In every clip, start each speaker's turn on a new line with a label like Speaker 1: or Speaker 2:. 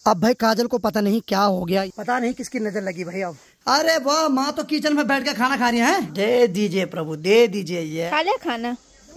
Speaker 1: अब भाई काजल को पता नहीं क्या हो गया, पता नहीं किसकी नजर लगी भाई। अब अरे वाह, माँ तो किचन में बैठ के खाना खा रही है। दे दीजिए प्रभु, दे दीजिए। ये
Speaker 2: खा लिया खाना।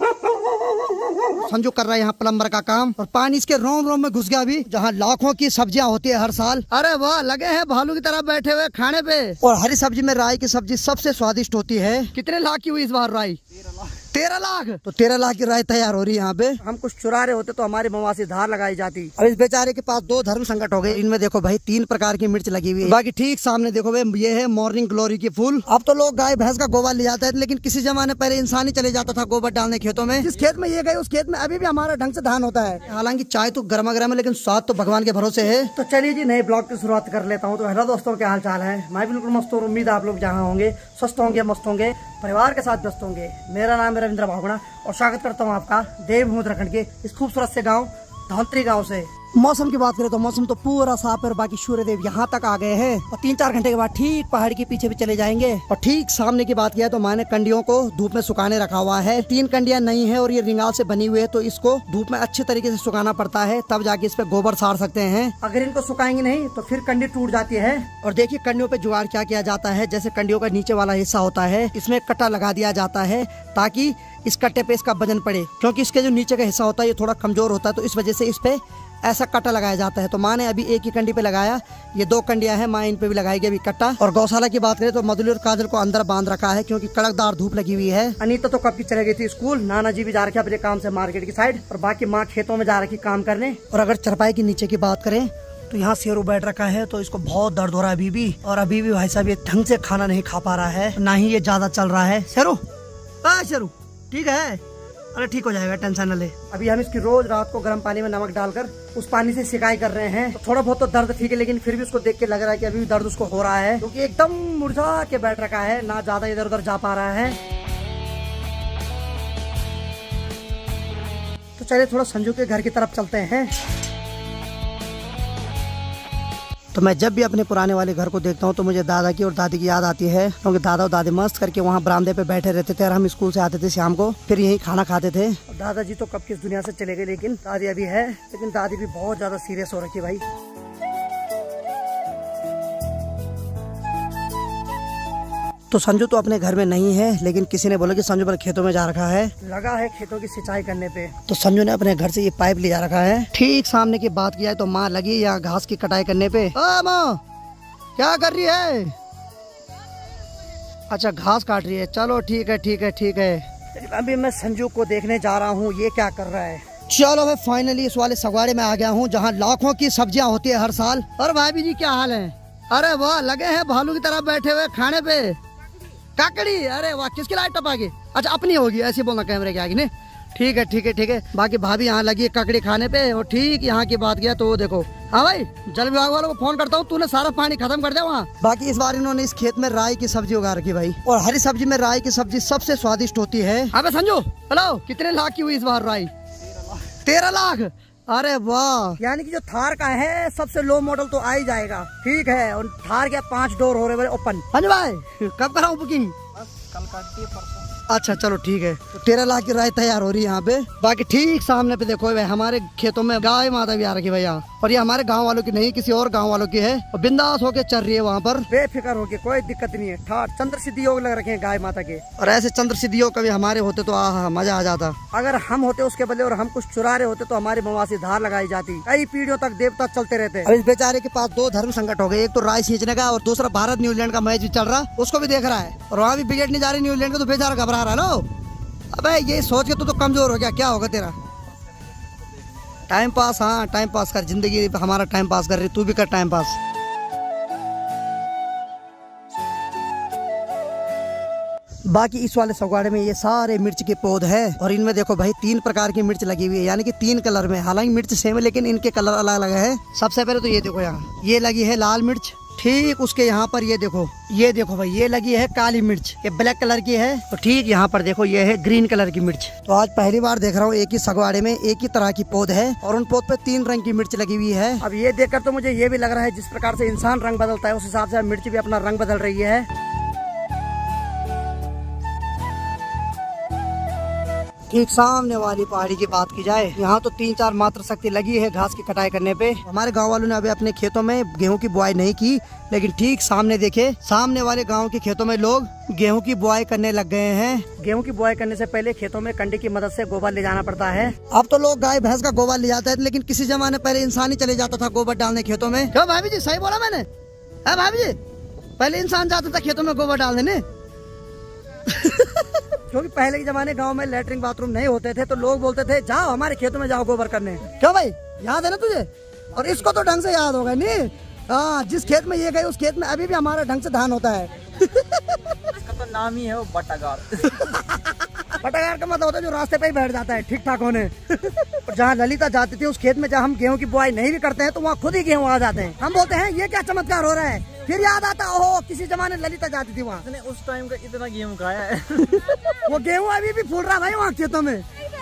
Speaker 1: संजू कर रहा है यहाँ प्लम्बर का काम, और पानी इसके रोम रोम में घुस गया अभी, जहाँ लाखों की सब्जियाँ होती है हर साल। अरे वाह, लगे हैं भालू की तरह बैठे हुए खाने पे। और हरी सब्जी में राई की सब्जी सबसे स्वादिष्ट होती है। कितने लाख की हुई इस बार राई? 13 लाख। तो 13 लाख की राय तैयार हो रही है यहाँ पे। हम कुछ चुरा रहे होते तो हमारी मवासी धार लगाई जाती। अब इस बेचारे के पास 2 धर्म संकट हो गए। इनमें देखो भाई 3 प्रकार की मिर्च लगी हुई है। बाकी ठीक सामने देखो भाई, ये है मॉर्निंग ग्लोरी की फूल। अब तो लोग गाय भैंस का गोबर ले जाते हैं, लेकिन किसी जमाने पहले इंसान ही चले जाता था गोबर डालने खेतों में। जिस खेत में ये गए उस खेत में अभी भी हमारा ढंग से धान होता है। हालांकि चाय तो गर्मा गर्म है, लेकिन स्वाद तो भगवान के भरोसे है। तो चलिए जी, नए ब्लॉग की शुरुआत कर लेता हूँ। तो हेलो दोस्तों, क्या हाल चाल है? मैं बिल्कुल मस्त हूँ। उम्मीद आप लोग जहाँ होंगे स्वस्थ होंगे, मस्त होंगे, परिवार के साथ व्यस्त होंगे। मेरा नाम है रविंद्र भागुड़ा और स्वागत करता हूँ आपका देवभूमि उत्तराखंड के इस खूबसूरत से गांव धौंतरी गांव से। मौसम की बात करें तो मौसम तो पूरा साफ है, और बाकी सूर्यदेव यहाँ तक आ गए हैं। और 3-4 घंटे के बाद ठीक पहाड़ के पीछे भी चले जाएंगे। और ठीक सामने की बात किया तो मैंने कंडियों को धूप में सुखाने रखा हुआ है। 3 कंडियां नई है और ये रिंगाल से बनी हुई है, तो इसको धूप में अच्छे तरीके से सुखाना पड़ता है, तब जाके इस पे गोबर सार सकते हैं। अगर इनको सुखाएंगे नहीं तो फिर कंडी टूट जाती है। और देखिए कंडियों पे जुगाड़ क्या किया जाता है। जैसे कंडियों का नीचे वाला हिस्सा होता है, इसमें कट्टा लगा दिया जाता है, ताकि इस कट्टे पे इसका वजन पड़े। क्योंकि इसके जो नीचे का हिस्सा होता है ये थोड़ा कमजोर होता है, तो इस वजह से इस पे ऐसा कट्टा लगाया जाता है। तो माँ ने अभी एक ही कंडी पे लगाया, ये 2 कंडियां हैं, माँ इन पे भी लगाएगी अभी कट्टा। और गौशाला की बात करें तो मधुली और काजल को अंदर बांध रखा है, क्योंकि कड़कदार धूप लगी हुई है। अनीता तो कब की चले गई थी स्कूल। नाना जी भी जा रखे अपने काम से मार्केट की साइड, और बाकी माँ खेतों में जा रखी काम करने। और अगर चरपाई के नीचे की बात करें तो यहाँ शेरू बैठ रखा है, तो इसको बहुत दर्द हो रहा है अभी भी। और अभी भी भाई साहब ये ढंग से खाना नहीं खा पा रहा है, ना ही ये ज्यादा चल रहा है। शेरू, शेरू ठीक है? अरे ठीक हो जाएगा, टेंशन न ले। अभी हम इसकी रोज रात को गर्म पानी में नमक डालकर उस पानी से सिकाई कर रहे हैं। तो थोड़ा बहुत तो दर्द ठीक है, लेकिन फिर भी उसको देख के लग रहा है कि अभी भी दर्द उसको हो रहा है, क्योंकि एकदम मुरझा के बैठ रखा है, ना ज्यादा इधर उधर जा पा रहा है। तो चलिए थोड़ा संजू के घर की तरफ चलते हैं। तो मैं जब भी अपने पुराने वाले घर को देखता हूँ तो मुझे दादा की और दादी की याद आती है, क्योंकि दादा और दादी मस्त करके वहाँ बरामदे पे बैठे रहते थे, और हम स्कूल से आते थे शाम को, फिर यहीं खाना खाते थे। और दादाजी तो कब किस दुनिया से चले गए, लेकिन दादी अभी है। लेकिन दादी भी बहुत ज्यादा सीरियस हो रखी है भाई। तो संजू तो अपने घर में नहीं है, लेकिन किसी ने बोला कि संजू पर खेतों में जा रखा है, लगा है खेतों की सिंचाई करने पे। तो संजू ने अपने घर से ये पाइप ले जा रखा है। ठीक सामने की बात किया है तो माँ लगी यहाँ घास की कटाई करने पे। माँ क्या कर रही है? अच्छा घास काट रही है, चलो ठीक है ठीक है ठीक है। अभी मैं संजू को देखने जा रहा हूँ, ये क्या कर रहा है। चलो मैं फाइनली इस वाले सगवाड़े में आ गया हूँ, जहाँ लाखों की सब्जियाँ होती है हर साल। और भाभी जी क्या हाल है? अरे वाह, लगे हैं भालू की तरह बैठे हुए खाने पे। काकड़ी, अरे वाह, किसकी लाइट टपा गई? अच्छा अपनी होगी, ऐसे बोलना कैमरे के आगे। नहीं ठीक है ठीक है ठीक है। बाकी भाभी यहाँ लगी है काकड़ी खाने पे। और ठीक यहाँ की बात किया तो वो देखो, हाँ भाई जल विभाग वालों को फोन करता हूँ, तूने सारा पानी खत्म कर दिया वहाँ। बाकी इस बार इन्होंने इस खेत में राई की सब्जी उगा रखी भाई, और हरी सब्जी में राई की सब्जी सबसे स्वादिष्ट होती है। अबे संजू, हेलो, कितने लाख की हुई इस बार राई? 13 लाख। अरे वाह, यानी कि जो थार का है सबसे लो मॉडल तो आ ही जाएगा। ठीक है, और थार के 5 डोर हो रहे ओपन। संजू भाई कब कराऊं बुकिंग? कल करती है, परसों। अच्छा चलो ठीक है। तो 13 लाख की राय तैयार हो रही है यहाँ पे। बाकी ठीक सामने पे देखो भाई, हमारे खेतों में गाय माता भी आ रखी है भैया, और ये हमारे गांव वालों की नहीं, किसी और गांव वालों की है, और बिंदास होके चल रही है वहाँ पर, बेफिक्र होके, कोई दिक्कत नहीं है। ठाट चंद्र सिद्धि योग लग रखे हैं गाय माता के। और ऐसे चंद्र सिद्धि योग कभी हमारे होते तो मजा आ जाता। अगर हम होते उसके बदले और हम कुछ चुरा रहे होते तो हमारी मवासी धार लगाई जाती। कई पीढ़ियों तक देवता चलते रहते। अब इस बेचारे के पास 2 धर्म संकट हो गए, एक तो राय सींचने का, और दूसरा भारत न्यूजीलैंड का मैच भी चल रहा, उसको भी देख रहा है, और वहाँ भी विकेट नहीं जा रही न्यूजीलैंड को, तो बेचारा घबरा रहा है। लो अबे ये सोच के तू तो कमजोर हो गया, क्या होगा तेरा? टाइम पास, हाँ टाइम पास कर, जिंदगी हमारा टाइम पास कर रही, तू भी कर टाइम पास। बाकी इस वाले सगवाड़े में ये सारे मिर्च के पौधे हैं, और इनमें देखो भाई 3 प्रकार की मिर्च लगी हुई है, यानी कि 3 कलर में। हालांकि मिर्च सेम है, लेकिन इनके कलर अलग अलग है। सबसे पहले तो ये देखो, यहाँ ये लगी है लाल मिर्च। ठीक उसके यहाँ पर ये देखो भाई, ये लगी है काली मिर्च, ये ब्लैक कलर की है। तो ठीक यहाँ पर देखो, ये है ग्रीन कलर की मिर्च। तो आज पहली बार देख रहा हूँ एक ही सगवाड़े में एक ही तरह की पौध है, और उन पौध पे 3 रंग की मिर्च लगी हुई है। अब ये देखकर तो मुझे ये भी लग रहा है, जिस प्रकार से इंसान रंग बदलता है उस हिसाब से मिर्च भी अपना रंग बदल रही है। ठीक सामने वाली पहाड़ी की बात की जाए, यहाँ तो 3-4 मात्र शक्ति लगी है घास की कटाई करने पे। हमारे गांव वालों ने अभी अपने खेतों में गेहूं की बुआई नहीं की, लेकिन ठीक सामने देखे, सामने वाले गांव के खेतों में लोग गेहूं की बुआई करने लग गए हैं। गेहूं की बुआई करने से पहले खेतों में कंडे की मदद से गोबर ले जाना पड़ता है। अब तो लोग गाय भैंस का गोबर ले जाते हैं, लेकिन किसी जमाने पहले इंसान ही चले जाता था गोबर डालने खेतों में। क्यों भाभी जी, सही बोला मैंने? है भाभी जी, पहले इंसान जाता था खेतों में गोबर डाल देने। क्योंकि पहले के जमाने गांव में लैट्रिन बाथरूम नहीं होते थे, तो लोग बोलते थे जाओ हमारे खेतों में जाओ गोबर करने। क्यों भाई, याद है ना तुझे? और इसको तो ढंग से याद होगा नहीं? हाँ, जिस खेत में ये गए उस खेत में अभी भी हमारा ढंग से धान होता है।
Speaker 2: इसका तो नाम ही है वो बटागार।
Speaker 1: बटागार का मतलब होता है जो रास्ते पे ही बैठ जाता है ठीक ठाक होने। और जहाँ ललिता जाती थी उस खेत में जहाँ हम गेहूं की बुआई नहीं भी करते हैं, तो वहाँ खुद ही गेहूं आ जाते हैं। हम बोलते हैं ये क्या चमत्कार हो रहा है, फिर याद आता ओहो किसी जमाने ललिता जाती थी वहाँ।
Speaker 2: उस टाइम का इतना गेहूं खाया है।
Speaker 1: वो गेहूं अभी भी फूल रहा भाई वहाँ खेतों में।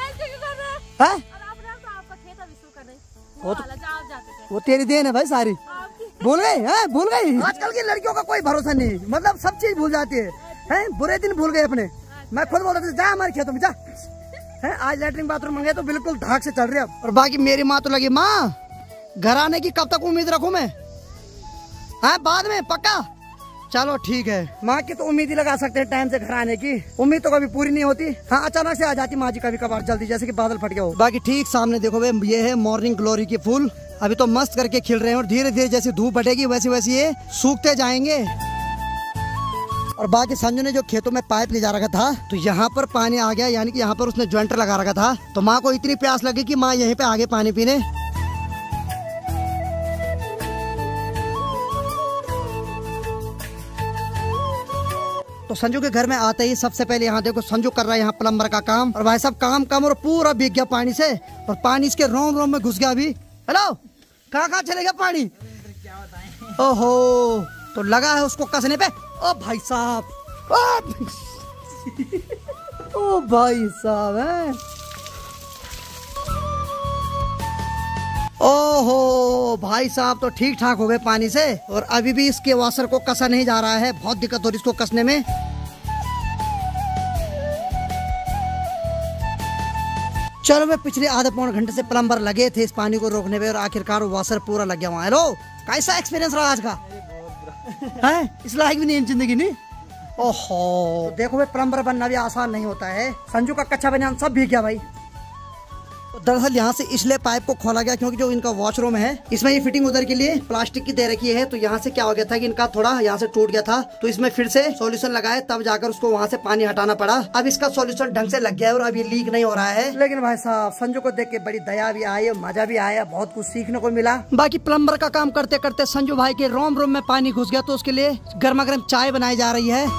Speaker 1: वो तेरी देन है भाई सारी। भूल गई, भूल गई। आजकल की लड़कियों का कोई भरोसा नहीं, मतलब सब चीज भूल जाती है? बुरे दिन भूल गए अपने। मैं खुद बोल रहा था जा हमारे खेतों में जा। है आज लैट्रिन बाथरूम मंगे तो बिल्कुल धाक से चल रहे अब। और बाकी मेरी माँ तो लगी माँ घर आने की कब तक उम्मीद रखूं मैं? हाँ बाद में पक्का, चलो ठीक है। माँ की तो उम्मीद ही लगा सकते हैं टाइम से घर आने की, उम्मीद तो कभी पूरी नहीं होती। हाँ अचानक से आ जाती माँ जी कभी कभार जल्दी, जैसे कि बादल फट गया हो। बाकी ठीक सामने देखो भाई, ये है मॉर्निंग ग्लोरी के फूल, अभी तो मस्त करके खिल रहे हैं और धीरे धीरे जैसे धूप बढ़ेगी वैसे वैसे ये सूखते जाएंगे। और बाकी संजू ने जो खेतों में पाइप ले जा रखा था, तो यहाँ पर पानी आ गया, यानी कि यहाँ पर उसने ज्वाइंटर लगा रखा था। तो माँ को इतनी प्यास लगी कि माँ यहीं पे आगे पानी पीने। तो संजू के घर में आते ही सबसे पहले यहाँ देखो संजू कर रहा है यहाँ प्लम्बर का काम। और भाई साहब काम कम और पूरा भीग गया पानी से, और पानी इसके रोम रोम में घुस गया अभी। हेलो, कहाँ चले गया पानी? ओहो, तो लगा है उसको कसने पे। ओ भाई साहब, ओ भाई साहब है। ओहो भाई साहब तो ठीक ठाक हो गए पानी से, और अभी भी इसके वॉशर को कसा नहीं जा रहा है, बहुत दिक्कत हो रही इसको कसने में। चलो मैं पिछले आधे पौन घंटे से प्लम्बर लगे थे इस पानी को रोकने पे, और आखिरकार वॉशर पूरा लग गया वहाँ। हेलो, कैसा एक्सपीरियंस रहा आज का? है इस लायक भी नहीं जिंदगी नहीं। ओहो, तो देखो भाई प्लम्बर बनना भी आसान नहीं होता है। संजू का कच्चा बनियान सब भीग गया भाई। तो दरअसल यहाँ से इसलिए पाइप को खोला गया क्योंकि जो इनका वॉशरूम है इसमें ये फिटिंग उधर के लिए प्लास्टिक की दे रखी है। तो यहाँ से क्या हो गया था कि इनका थोड़ा यहाँ से टूट गया था, तो इसमें फिर से सॉल्यूशन लगाए तब जाकर उसको वहाँ से पानी हटाना पड़ा। अब इसका सॉल्यूशन ढंग से लग गया है और अब ये लीक नहीं हो रहा है। लेकिन भाई साहब संजू को देख के बड़ी दया भी आई, मजा भी आया, बहुत कुछ सीखने को मिला। बाकी प्लम्बर का काम करते करते संजू भाई के रोम रोम में पानी घुस गया, तो उसके लिए गर्मा गर्म चाय बनाई जा रही है।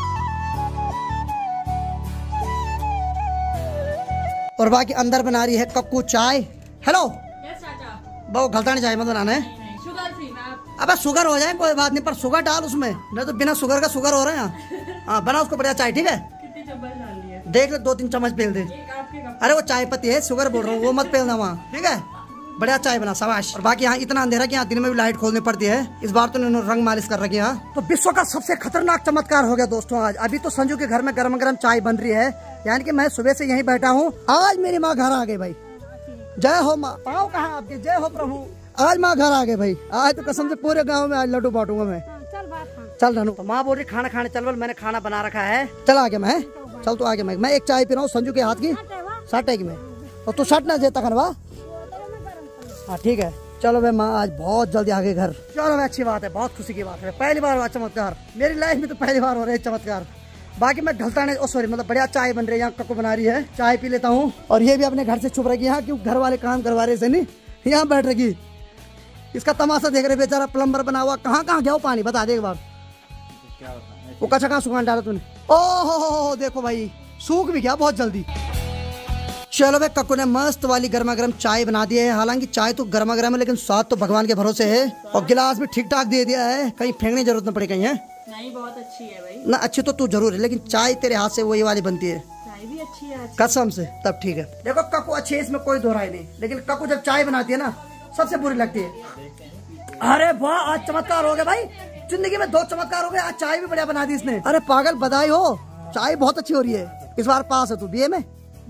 Speaker 1: और बाकी अंदर बना रही है कक्कू चाय। हेलो बहु गलतानी चाय मत बनाना है,
Speaker 3: शुगर फ्री ना।
Speaker 1: अब शुगर हो जाए कोई बात नहीं, पर शुगर डाल उसमें, नहीं तो बिना शुगर का शुगर हो रहा है यहाँ। हाँ बना उसको बढ़िया चाय, ठीक है?
Speaker 3: कितनी चम्मच डाल लिया?
Speaker 1: देख ले 2-3 चम्मच पेल दे। अरे वो चाय पत्ती है, शुगर बोल रहा हूँ, वो मत पेलना वहाँ, ठीक है? बढ़िया चाय बना, शाबाश। और बाकी यहाँ इतना अंधेरा कि यहाँ दिन में भी लाइट खोलनी पड़ती है, इस बार तो इन्होंने रंग मालिश कर रखी है यहाँ। तो विश्व का सबसे खतरनाक चमत्कार हो गया दोस्तों आज। अभी तो संजू के घर में गरम गरम चाय बन रही है, यानी कि मैं सुबह से यहीं बैठा हूँ। आज मेरी माँ घर आ गई भाई, जय हो माँ। पाओ कहाँ आपके, जय हो प्रभु। आज माँ घर आ गए भाई, आज तो कसम से पूरे गाँव में आज लड्डू बांटूंगा मैं। चल रानू, तो माँ बोल रही खाना खाने चल, मैंने खाना बना रखा है, चल आगे मैं, चल तो आगे मैं एक चाय पी रहा हूँ संजू के हाथ की, साटेगी में, और तू सट ना देता खनवा। हाँ ठीक है, चलो भाई माँ आज बहुत जल्दी आ गए घर। चलो भाई अच्छी बात है, बहुत खुशी की बात है, पहली बार हुआ चमत्कार मेरी लाइफ में, तो पहली बार हो रहा है चमत्कार। बाकी मैं ढलता नहीं, सॉरी मतलब बढ़िया चाय बन रही है यहाँ, कक्कू बना रही है, चाय पी लेता हूँ। और ये भी अपने घर से छुप रही है, क्यों घर वाले काम करवा रहे से नहीं, यहाँ बैठ रही। इसका तमाशा देख रहे बेचारा प्लम्बर बना हुआ, कहाँ कहाँ गया वो पानी बता दे एक बार। वो कच्चा कहाँ सुखान डाला तूने? ओहो देखो भाई सूख भी गया बहुत जल्दी। चलो भाई कक्कू ने मस्त वाली गर्मा गर्म चाय बना दी है, हालांकि चाय तो गर्मा गर्म है लेकिन स्वाद तो भगवान के भरोसे है, और गिलास भी ठीक ठाक दे दिया है, कहीं फेंकने की जरूरत न पड़े कहीं है।
Speaker 3: नहीं बहुत अच्छी है भाई
Speaker 1: ना, अच्छी तो तू जरूर है, लेकिन चाय तेरे हाथ से वही वाली बनती है,
Speaker 3: चाय भी अच्छी है
Speaker 1: कसम से, तब ठीक है। देखो कक्कू अच्छी है, इसमें कोई दो राय नहीं, लेकिन कक्कू जब चाय बनाती है ना सबसे बुरी लगती है। अरे वाह आज चमत्कार हो गया भाई, जिंदगी में 2 चमत्कार हो गए, आज चाय भी बढ़िया बना दी इसने। अरे पागल बधाई हो, चाय बहुत अच्छी हो रही है। इस बार पास है तू बीए में,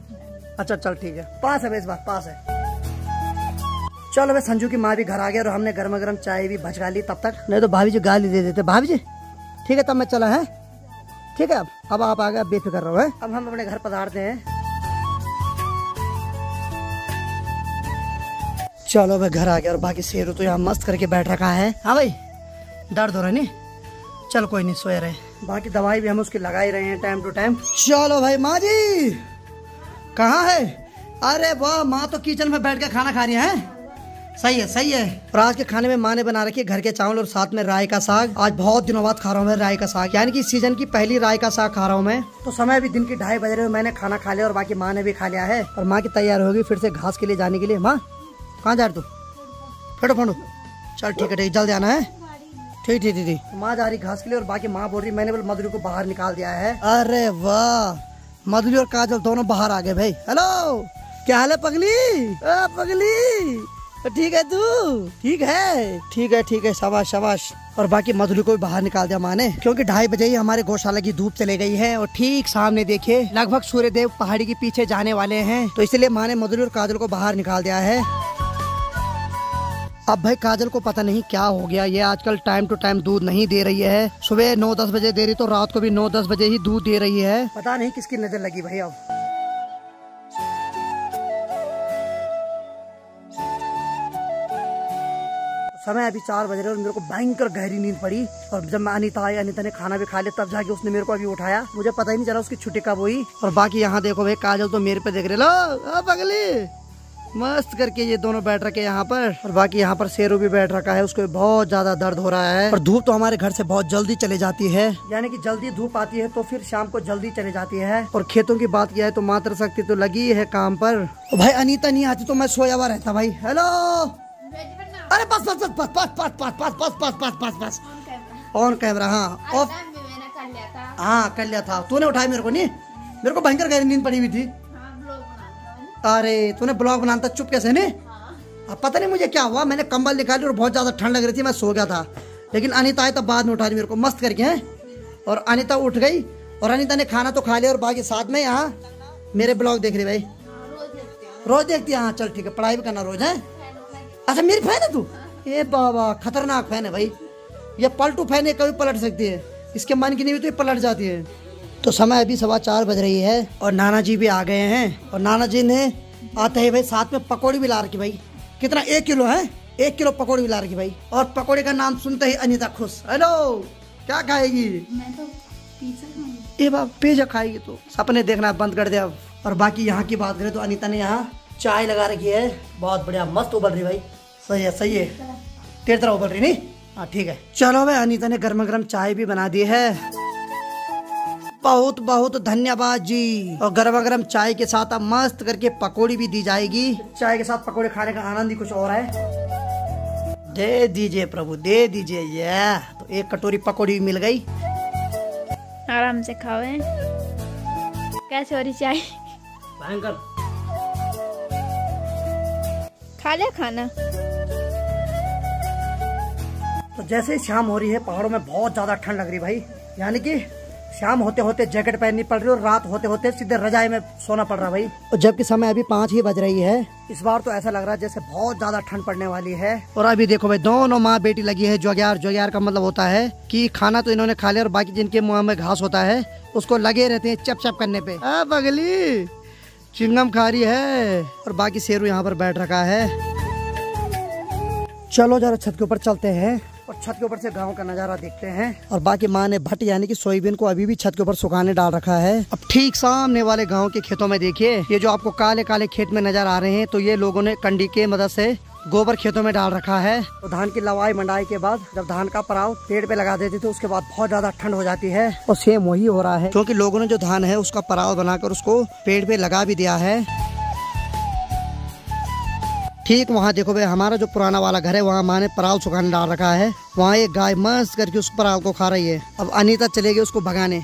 Speaker 1: अच्छा चल ठीक है, पास है भाई, इस बार पास है। चलो भाई संजू की माँ भी घर आ गया और हमने गर्मा गर्म चाय भी भजका ली तब तक, नहीं तो भाभी जी गाली दे देते। भाभी जी ठीक है, तब मैं चला है, ठीक है। अब आप आ गए, बेफिक्र रहो है। अब हम अपने घर पधारते हैं। चलो भाई घर आ गया और बाकी शेरू तो यहाँ मस्त करके बैठ रखा है। हाँ भाई दर्द हो रहा है नहीं, चल कोई नहीं, सोए रहे। बाकी दवाई भी हम उसकी लगा ही रहे हैं टाइम टू टाइम। चलो भाई माँ जी कहाँ है? अरे वाह, माँ तो किचन में बैठ के खाना खा रही है। सही है सही है। और आज के खाने में माँ ने बना रखी है घर के चावल और साथ में राय का साग। आज बहुत दिनों बाद खा रहा हूँ मैं राय का साग, यानी कि इस सीजन की पहली राय का साग खा रहा हूँ मैं। तो समय अभी दिन की 2:30 बज रहे हो, मैंने खाना खा लिया और बाकी माँ ने भी खा लिया है। और माँ की तैयार होगी फिर से घास के लिए जाने के लिए। माँ कहाँ जा रही तू? फेटो फोटो, चल ठीक है ठीक, जल्दी आना है। ठीक ठीक ठीक। माँ जा रही घास के लिए और बाकी माँ बोल रही मैंने बोल मधुरी को बाहर निकाल दिया है। अरे वाह, मधुरी और काजल दोनों बाहर आ गए भाई। हेलो क्या हाल है पगली? पगली ठीक है, तू ठीक है? ठीक है ठीक है, शाबाश शाबाश। और बाकी मधुरी को भी बाहर निकाल दिया माँ ने, क्योंकि 2:30 बजे ही हमारे गौशाला की धूप चले गई है और ठीक सामने देखिए लगभग सूर्य देव पहाड़ी के पीछे जाने वाले हैं, तो इसलिए माँ ने मधुरी और काजल को बाहर निकाल दिया है। अब भाई काजल को पता नहीं क्या हो गया, ये आजकल टाइम टू टाइम दूध नहीं दे रही है। सुबह 9-10 बजे दे रही तो रात को भी 9-10 बजे ही दूध दे रही है। पता नहीं किसकी नजर लगी भाई। अब समय अभी 4 बज रहे और मेरे को भयंकर गहरी नींद पड़ी। और जब मैं अनीता आई, अनीता ने खाना भी खा लिया, तब जाके उसने मेरे को अभी उठाया। मुझे पता ही नहीं चला उसकी छुट्टी कब हुई। और बाकी यहाँ देखो भाई काजल तो मेरे पे देख रहे, लो पगली मस्त करके ये दोनों बैठ रखे यहाँ पर। और बाकी यहाँ पर शेरू भी बैठ रखा है, उसको बहुत ज्यादा दर्द हो रहा है। और धूप तो हमारे घर से बहुत जल्दी चले जाती है, यानी कि जल्दी धूप आती है तो फिर शाम को जल्दी चले जाती है। और खेतों की बात किया है तो मातृ शक्ति तो लगी है काम पर। भाई अनीता नहीं आती तो मैं सोया हुआ रहता भाई। हेलो, अरे बस बस बस बस बस बस बस बस बस बस बस बस बस ऑन कैमरा। हाँ हाँ कर लिया था, तूने उठाया मेरे को नहीं, मेरे को भयंकर गहरी नींद पड़ी हुई थी। अरे तूने ब्लॉग बनाना था चुप कैसे नहीं? अब पता नहीं मुझे क्या हुआ, मैंने कंबल निकाली और बहुत ज्यादा ठंड लग रही थी, मैं सो गया था। लेकिन अनीता आई तब बाद में उठा दी मेरे को मस्त करके है। और अनीता उठ गई और अनीता ने खाना तो खा लिया और बाकी साथ में यहाँ मेरे ब्लॉग देख रही भाई। रोज देखती है? हाँ चल ठीक है, पढ़ाई भी करना रोज है। अच्छा मेरी फैन है तू? ये बाबा खतरनाक फैन है भाई, ये पलटू फैन है, कभी पलट सकती है, इसके मन की नहीं हुई तो ये पलट जाती है। तो समय अभी 4:15 बज रही है और नाना जी भी आ गए हैं। और नाना जी ने आते ही भाई साथ में पकौड़ी भी ला रखी भाई। कितना 1 किलो है? 1 किलो पकौड़ी भी ला रखी भाई। और पकौड़ी का नाम सुनते ही अनीता खुश। हेलो क्या खाएगी?
Speaker 3: मैं तो पिज़्ज़ा खाऊंगी।
Speaker 1: ए बाप पिज़्ज़ा खाएगी तो सपने देखना बंद कर दे अब। और बाकी यहाँ की बात करें तो अनीता ने यहाँ चाय लगा रखी है, बहुत बढ़िया मस्त उबल रही भाई। सही है सही है, तेरी तरह उबल रही नहीं? हाँ ठीक है। चलो भाई अनीता ने गर्मा गर्म चाय भी बना दी है, बहुत बहुत धन्यवाद जी। और गर्मा गर्म चाय के साथ अब मस्त करके पकौड़ी भी दी जाएगी। चाय के साथ पकौड़े खाने का आनंद ही कुछ और है। दे दीजिए प्रभु दे दीजिए। ये तो 1 कटोरी पकौड़ी भी मिल गई।
Speaker 4: आराम से खाओ। कैसे हो रही चाय?
Speaker 1: भयंकर।
Speaker 4: खा लिया खाना?
Speaker 1: तो जैसे ही शाम हो रही है पहाड़ों में बहुत ज्यादा ठंड लग रही भाई, यानी कि शाम होते होते जैकेट पहननी पड़ रही है और रात होते होते सीधे रजाई में सोना पड़ रहा भाई। और जबकि समय अभी 5 ही बज रही है। इस बार तो ऐसा लग रहा है जैसे बहुत ज्यादा ठंड पड़ने वाली है। और अभी देखो भाई दोनों माँ बेटी लगी है जोग्यार। जोग्यार का मतलब होता है कि खाना तो इन्होंने खा लिया और बाकी जिनके मुँह में घास होता है उसको लगे रहते हैं चप चप करने पे। बगली चिंगम खा रही है। और बाकी शेरू यहाँ पर बैठ रखा है। चलो जरा छत के ऊपर चलते हैं और छत के ऊपर से गांव का नजारा देखते हैं। और बाकी माँ ने भट्ट यानी कि सोयाबीन को अभी भी छत के ऊपर सुखाने डाल रखा है। अब ठीक सामने वाले गांव के खेतों में देखिए, ये जो आपको काले काले खेत में नजर आ रहे हैं तो ये लोगों ने कंडी के मदद से गोबर खेतों में डाल रखा है। तो धान की लवाई मंडाई के बाद जब धान का पराव पेड़ पे लगा देते थे उसके बाद बहुत ज्यादा ठंड हो जाती है। और सेम वही हो रहा है, क्योंकि लोगों ने जो धान है उसका पराव बनाकर उसको पेड़ पे लगा भी दिया है। ठीक वहाँ देखो भाई हमारा जो पुराना वाला घर है वहाँ माँ ने पराव सुखाने डाल रखा है। वहाँ एक गाय मस्त करके उस पराव को खा रही है। अब अनीता चलेगी उसको भगाने।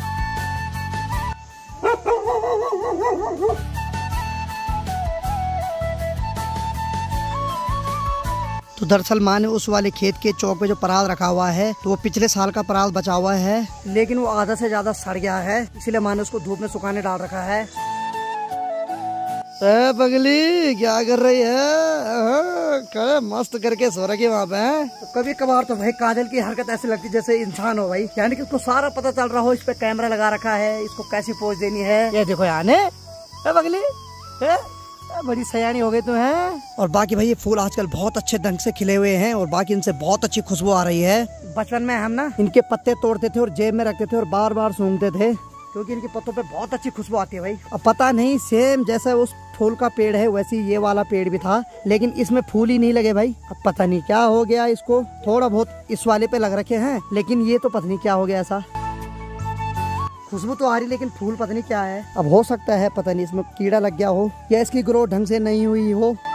Speaker 1: तो दरअसल माँ ने उस वाले खेत के चौक पे जो पराल रखा हुआ है तो वो पिछले साल का पराल बचा हुआ है, लेकिन वो आधा से ज्यादा सड़ गया है, इसीलिए माँ ने उसको धूप में सुखाने डाल रखा है। पगली क्या कर रही है? मस्त करके सो रखी वहाँ पे है। तो कभी कभार तो भाई काजल की हरकत ऐसी लगती जैसे इंसान हो भाई, यानी कि उसको सारा पता चल रहा हो, इस पे कैमरा लगा रखा है, इसको कैसी पोज देनी है। ये देखो याने पगली बड़ी सयानी हो गई तू है। और बाकी भाई ये फूल आजकल बहुत अच्छे ढंग से खिले हुए हैं और बाकी इनसे बहुत अच्छी खुशबू आ रही है। बचपन में हम ना इनके पत्ते तोड़ते थे और जेब में रखते थे और बार बार सूंघते थे, क्योंकि इनके पत्तों पे बहुत अच्छी खुशबू आती है भाई। अब पता नहीं सेम जैसा उस फूल का पेड़ है वैसे ये वाला पेड़ भी था, लेकिन इसमें फूल ही नहीं लगे भाई। अब पता नहीं क्या हो गया इसको, थोड़ा बहुत इस वाले पे लग रखे हैं, लेकिन ये तो पता नहीं क्या हो गया ऐसा। खुशबू तो आ रही लेकिन फूल पता नहीं क्या है। अब हो सकता है पता नहीं इसमें कीड़ा लग गया हो या इसकी ग्रोथ ढंग से नहीं हुई हो।